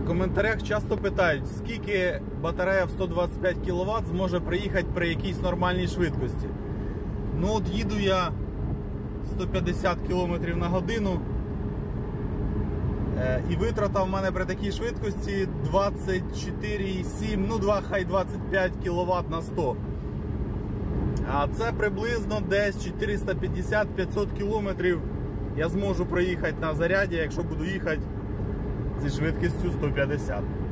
В коментарях часто питають, скільки батарея в 125 кВт зможе приїхати при якійсь нормальній швидкості. Ну от їду я 150 км на годину, і витрата в мене при такій швидкості 24,7, ну хай 25 кВт на 100. А це приблизно десь 450-500 км я зможу проїхати на заряді, якщо буду їхати зі швидкістю 150.